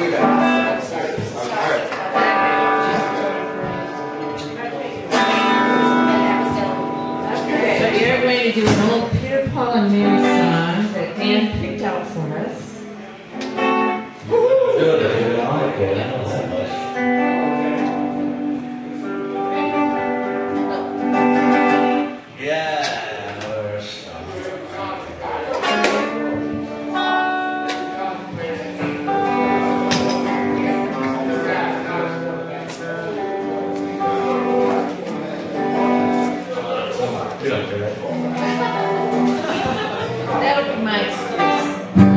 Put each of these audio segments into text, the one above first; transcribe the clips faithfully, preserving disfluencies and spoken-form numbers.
do that. All right. Okay, so you're going to do an old Peter, Paul, and Mary song that Dan picked out for us. Good, okay. That'll be my excuse.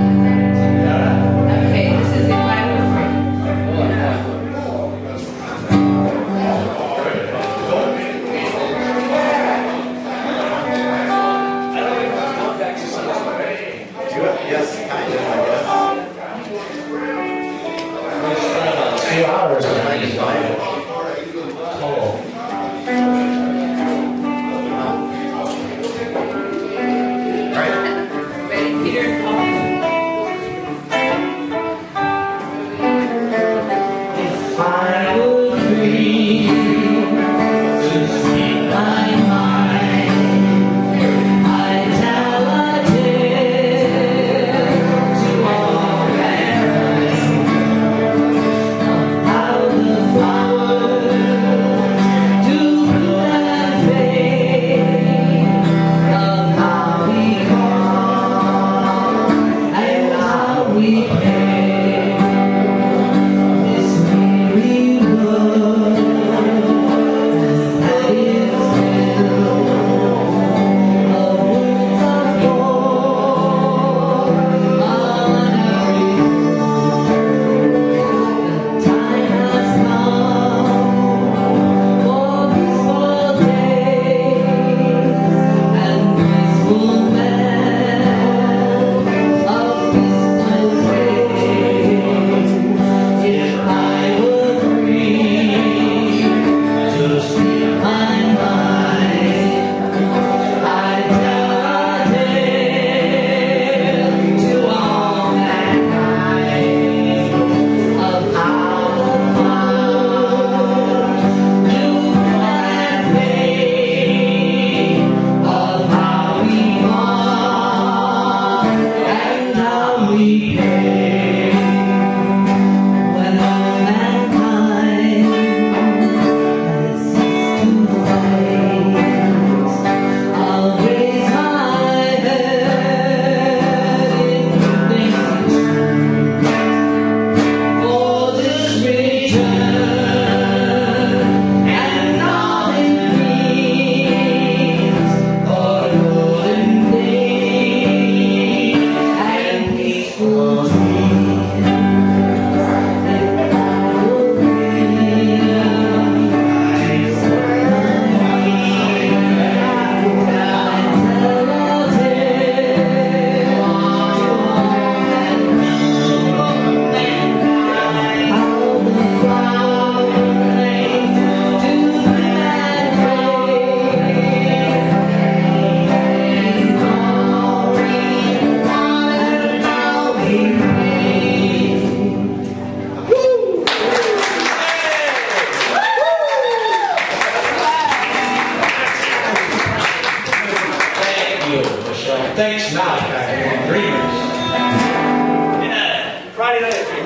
Okay, this is If I Were Yes, kind of, I guess. Two hours. I can find it. Oh. Ready, Peter and Paul? If I would dream to speak my mind, I'd tell a tale to all parents of how the flowers do bloom and fade, of how we fall and how we pay. This weary world has had its fill of words of gold on every moon. The time has come for peaceful days and peaceful men of peaceful ways. If I were free to speak my mind, I'd tell a tale to all mankind of how the flowers bloom and fade, of how we fall and how we pay. When all mankind has ceased to fight, I'll raise my head in thanks for this return, and all it means for golden days and peaceful dreams. If I were free to speak my mind, I'd tell a tale to all mankind how the flowers do bloom and fade, and how we want and how we pray. Thank you, Michelle. Thanks, Malachi. Dreamers. Yeah, Friday night.